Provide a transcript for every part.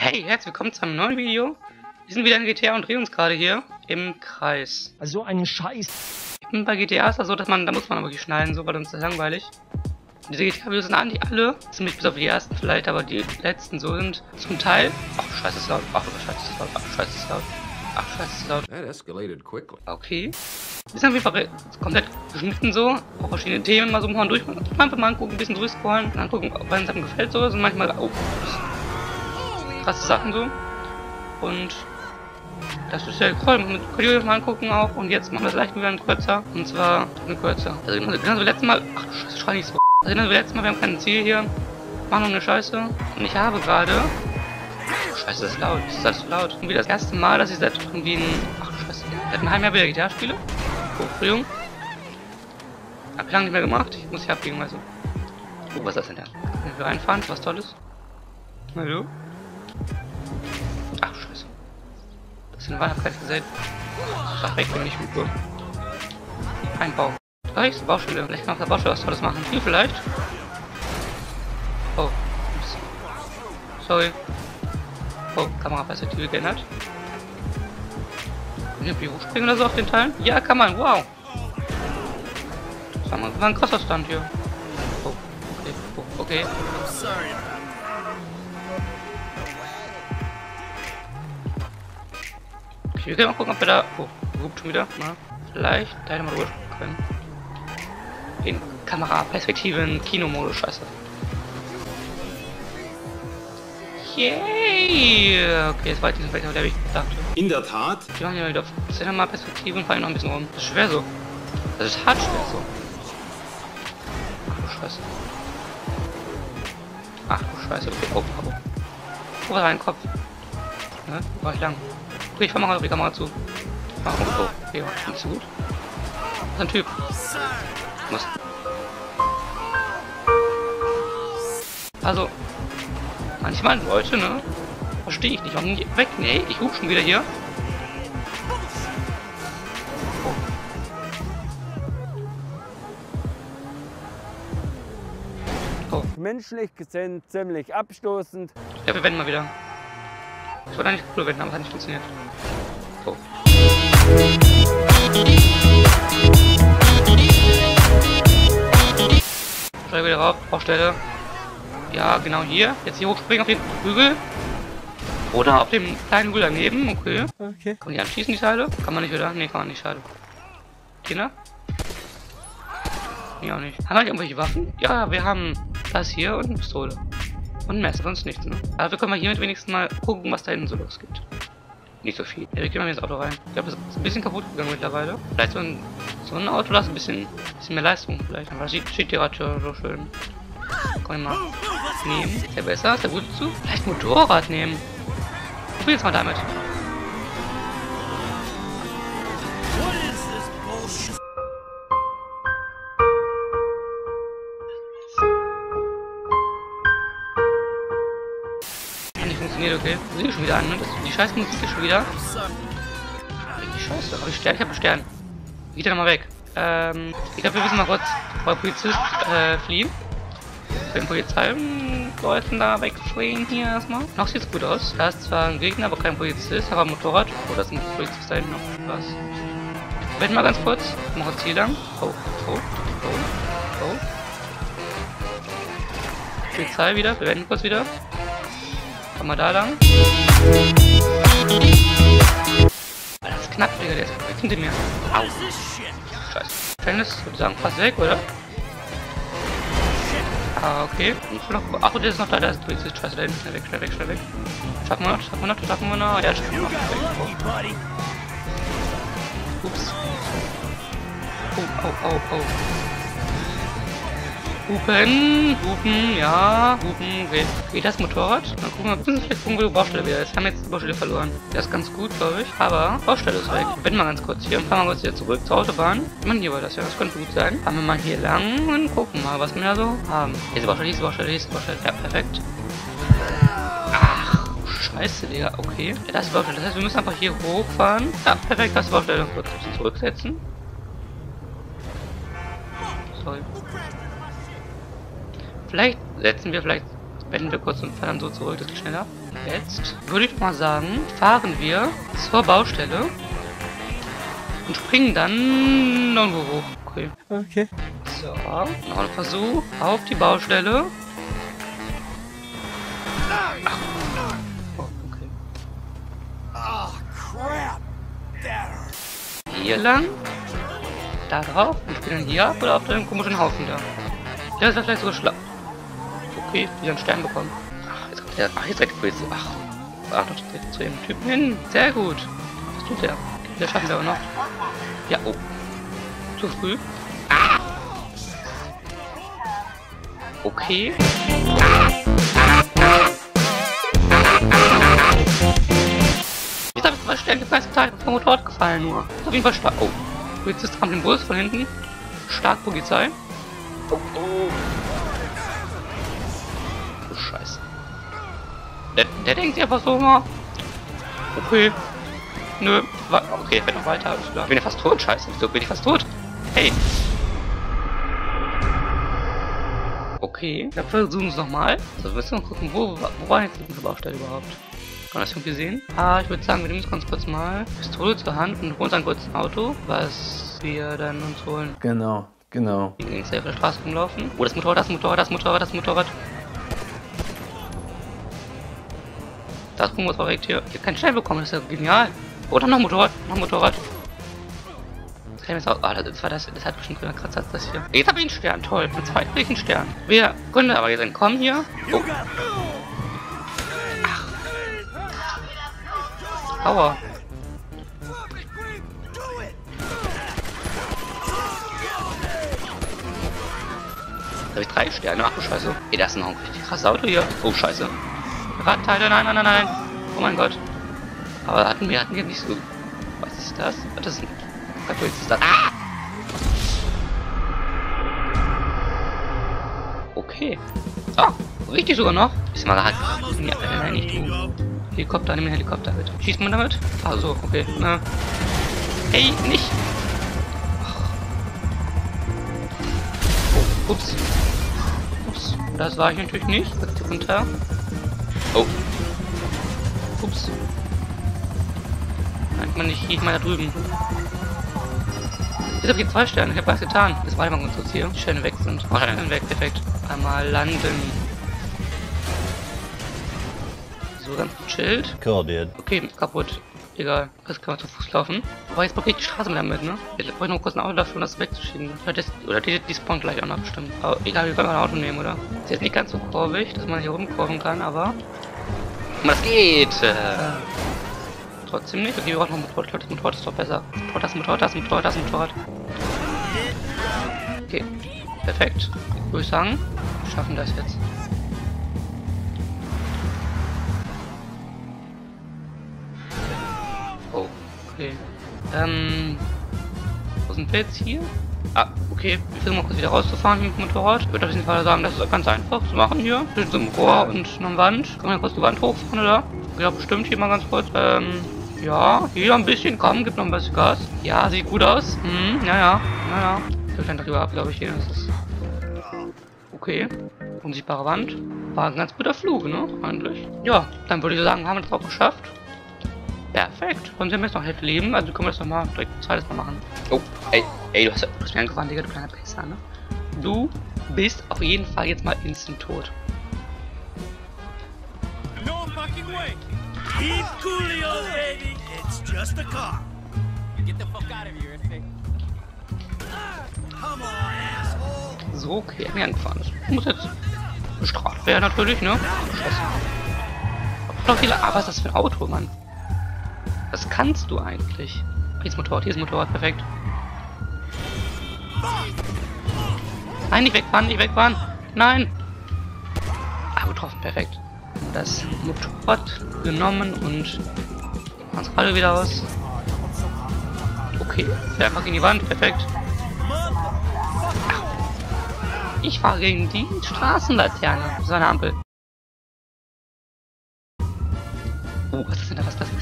Hey, herzlich willkommen zu einem neuen Video. Wir sind wieder in GTA und drehen uns gerade hier im Kreis. Also einen Scheiß. Bei GTA ist das so, dass da muss man wirklich schneiden, so, weil sonst ist das langweilig. Diese GTA-Videos sind eigentlich alle, ziemlich bis auf die ersten vielleicht, aber die letzten so sind zum Teil. Ach, scheiße, ist laut. Ach, scheiße, ist laut. Ach, scheiße, ist laut. Ach, scheiße, ist laut. That escalated quickly. Okay. Wir sind auf jeden Fall komplett geschnitten so. Auch verschiedene Themen mal so durch. Einfach mal angucken, ein bisschen durchscrollen. Dann gucken, ob es einem gefällt so. Sind manchmal auch krasse Sachen so. Und das ist ja cool. Könnt ihr euch mal angucken auch. Und jetzt machen wir das gleich wieder ein kürzer. Und zwar eine kürzer. Also genau wie letztes Mal. Ach du Scheiße, schrei nicht so. Also genau wie letztes Mal, wir haben kein Ziel hier. Machen noch eine Scheiße. Und ich habe gerade. Scheiße, das ist laut. Das ist alles so laut. Irgendwie das erste Mal, dass ich seit irgendwie ein. Ach du Scheiße. Seit einem halben Jahr wieder Gitarre spiele. Oh, Entschuldigung. Hab ich lange nicht mehr gemacht. Ich muss hier abbiegen, weißt du. Oh, was ist das denn da? Können wir reinfahren? Was Tolles? Hallo? Ach, Scheiße. Das ist eine Wand, hab ich gesehen. Sag weg, wenn ich gut. Ein Bau. Da ist eine Baustelle. Vielleicht kann auf der Baustelle was Tolles machen. Hier vielleicht. Oh. Ups. Sorry. Oh, Kameraperspektive geändert. Kann ich irgendwie hochspringen oder so auf den Teilen? Ja, kann man. Wow. Das war ein krasser Stand hier. Oh, okay. Oh, okay. Wir können mal gucken, ob wir da. Oh, hupt schon wieder. Na, vielleicht da hätte man durchspringen können. In Kameraperspektiven, Kinomodus, scheiße. Yay! Okay, jetzt war ich nicht so der Weg gedacht. In der Tat. Wir machen hier wieder auf Cinema-Perspektiven und fallen noch ein bisschen rum. Das ist schwer so. Das ist hart schwer so. Ach du Scheiße. Ach du Scheiße. Okay, oh. Wo war dein Kopf? Ne? Wo war ich lang? Okay, ich fahr mal auf die Kamera zu. Ach, oh. Okay, war nicht so gut. Das ist ein Typ. Was? Also. Manchmal Leute, ne? Verstehe ich nicht. Warum nicht weg? Nee, ich huch schon wieder hier. Oh. Menschlich gesehen ziemlich abstoßend. Ja, wir wenden mal wieder. Ich wollte eigentlich cool wenden, aber es hat nicht funktioniert. Oh. Schau wieder rauf, Baustelle. Ja, genau hier. Jetzt hier hochspringen auf den Hügel. Oder auf dem kleinen Hügel daneben. Okay. Okay. Kann man die anschießen, die Teile? Kann man nicht, oder? Ne, kann man nicht, schade. Kinder? Nee, auch nicht. Haben wir nicht irgendwelche Waffen? Ja, wir haben das hier und eine Pistole. Und ein Messer, sonst nichts, ne? Also können wir hiermit wenigstens mal gucken, was da hinten so los gibt. Nicht so viel. Ja, wir gehen mal ins Auto rein. Ich glaube, das ist ein bisschen kaputt gegangen mittlerweile. Vielleicht so ein Auto, das ein bisschen mehr Leistung vielleicht. Aber das steht hier gerade so schön. Kann ich mal nehmen. Ist der besser? Ist der gut zu? Vielleicht Motorrad nehmen. Probier jetzt mal damit. Hat nicht funktioniert, okay. Musik schon wieder an, ne? Die scheiß Musik ist schon wieder. Richtig scheiße. Hab ich Stern? Ich hab einen Stern. Geht er nochmal weg. Ich glaube, wir müssen mal kurz vor Polizist fliehen. Den Polizeileuten da wegfliegen hier erstmal. Noch sieht's gut aus. Da ist zwar ein Gegner, aber kein Polizist, aber ein Motorrad. Oh, das ist ein Polizist da hinten noch. Was? Wir werden mal ganz kurz. Machen wir Ziel lang. Oh. Polizei wieder. Wir werden kurz wieder. Kommen wir da lang. Das ist knapp, Digga. Der ist hinter mir. Au. Scheiße. Fängnis, würde ich sagen, fast weg, oder? Ah, okay. Ach, der ist noch da, der ist Polizist. Scheiße, da hinten. Schnell weg. Schaffen wir noch? Ja, schaffen wir noch. Ups. Oh. Hupen, ja. Okay. Geht das Motorrad? Dann gucken wir, vielleicht gucken wir die Baustelle wieder. Jetzt haben wir jetzt die Baustelle verloren. Das ist ganz gut, glaube ich. Aber Baustelle ist weg. Wir wenden mal ganz kurz hier und fahren mal kurz wieder zurück zur Autobahn. Ich meine, hier war das ja. Das könnte gut sein. Fahren wir mal hier lang und gucken mal, was wir da so haben. Hier ist die Baustelle. Ja, perfekt. Ach, scheiße, Digga. Okay. Ja, das ist die Baustelle. Das heißt, wir müssen einfach hier hochfahren. Ja, perfekt, das ist die Baustelle. Kurz zurücksetzen. Sorry. Vielleicht setzen wir wenden wir kurz und fahren so zurück, das geht schneller. Jetzt würde ich mal sagen, fahren wir zur Baustelle und springen dann irgendwo hoch. Okay. Okay. So, noch ein Versuch auf die Baustelle. Ach. Oh, okay. Hier lang. Da drauf. Und spielen hier ab oder auf dem komischen Haufen da. Der ist ja vielleicht sogar schlau. Okay, wieder einen Stern bekommen. Ach, jetzt kommt der. Ach, jetzt direkt Blitz. Ach, doch direkt zu dem Typen hin. Sehr gut. Was tut der? Der schaffen wir auch noch. Ja, oh. Zu früh. Ah! Okay. Jetzt habe ich 2 Sterne gefressen, vom Motorrad gefallen nur. Ist auf jeden Fall stark. Oh. Jetzt ist am Bus von hinten. Stark Polizei. Oh, oh. Oh, Scheiße. Der denkt sich einfach so mal. Okay. Nö. Okay, ich werde noch weiter. Ich bin ja fast tot. Scheiße. Wieso bin ich fast tot? Hey. Okay. Wir versuchen es nochmal. Also, wir müssen mal gucken, wo war jetzt diese Baustelle überhaupt? Kann man das irgendwie sehen? Ah, ich würde sagen, wir nehmen uns ganz kurz mal Pistole zur Hand und holen uns ein kurzes Auto, was wir dann uns holen. Genau. Gegen den auf der Straße rumlaufen. Oh, das Motorrad. Das Motorrad direkt hier. Ich habe keinen Stein bekommen, das ist ja genial. Oh, dann noch Motorrad. Das kann ich jetzt auch. Ah, das hat bestimmt grüner Kratzer als das hier. Jetzt habe ich einen Stern, toll. Einen zweiten Stern. Wir können aber jetzt entkommen hier. Oh. Aua. Da habe ich 3 Sterne. Ach du Scheiße. Ey, das ist noch ein richtig krasses Auto hier. Oh Scheiße. Radteile, nein. Oh mein Gott. Aber hatten wir nicht so. Was ist das? Das ist ein. Was ist das? Ah! Okay. Ah, richtig sogar noch. Ist mal gehackt. Ja, nein, nicht du. Helikopter, nimm den Helikopter bitte. Schießt man damit? Ah, so, okay. Hey, nicht! Oh, ups. Das war ich natürlich nicht. Das runter. Oh. Ups. Nein, man nicht. Ich mal da drüben. Jetzt habe ich 2 Sterne. Ich habe was getan. Das war mal uns hier. Die Sterne weg sind. Oh, Sterne weg. Perfekt. Einmal landen. So, ganz gechillt. Okay, kaputt. Egal. Das kann man zu Fuß laufen. Aber jetzt blockiert die Straße damit, ne? Jetzt brauche ich noch kurz ein Auto dafür, um das wegzuschieben. Oder die spawnt gleich auch noch bestimmt. Aber egal, wir können ein Auto nehmen, oder? Ist jetzt nicht ganz so kurvig, dass man hier rumkurven kann, aber. Das geht! Trotzdem nicht. Okay, wir brauchen noch ein Motorrad. Ich glaube, das Motorrad ist doch besser. Das Motorrad. Okay. Perfekt. Würde ich sagen, wir schaffen das jetzt. Oh, okay. Wo sind wir jetzt hier? Ah, okay. Wir versuchen mal kurz wieder rauszufahren mit dem Motorrad. Ich würde auf jeden Fall sagen, das ist ganz einfach zu machen hier. Zwischen so einem Rohr und einer Wand. Kann man kurz die Wand hochfahren, oder? Ja, bestimmt hier mal ganz kurz. Ja, hier ein bisschen. Komm, gib noch ein bisschen Gas. Ja, sieht gut aus. Ja. Ich kann darüber ab, glaube ich, hier. Das ist okay. Unsichtbare Wand. War ein ganz guter Flug, ne? Eigentlich. Ja, dann würde ich sagen, haben wir das auch geschafft. Perfekt. Und wir haben jetzt noch Hälfte Leben, also können wir das nochmal direkt ein zweites Mal machen. Oh, ey, du hast mir angefahren, Digga, du kleiner Pisser, ne? Du bist auf jeden Fall jetzt mal instant tot. No fucking way! Keep coolio, baby! It's just a car! Get the fuck out of here, Instinct. Come on, asshole! So, okay, er hat mir angefahren. Das muss jetzt bestraft werden, natürlich, ne? Scheiße. Aber was ist das für ein Auto, Mann? Was kannst du eigentlich? Hier ist Motorrad, perfekt. Nein, nicht wegfahren, Nein! Ah, getroffen, perfekt. Das Motorrad genommen und das Radio wieder aus. Okay, einfach gegen die Wand, perfekt. Ach, ich fahre gegen die Straßenlaterne. Das war eine Ampel. Oh, was ist denn da? Was ist das?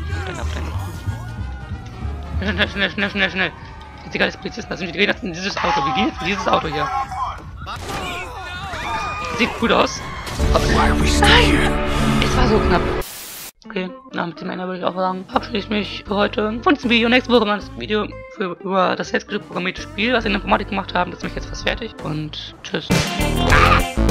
Schnell. Jetzt egal, das Polizisten, das sind die Räder in dieses Auto. Wie geht dieses Auto hier? Sieht gut aus. Nein! Es war so knapp. Okay, mit dem Ende würde ich auch sagen, verabschiede ich mich für heute von diesem Video. Nächste Woche mal das Video über das selbstprogrammierte Spiel, was wir in der Informatik gemacht haben. Das ist nämlich jetzt fast fertig. Und tschüss.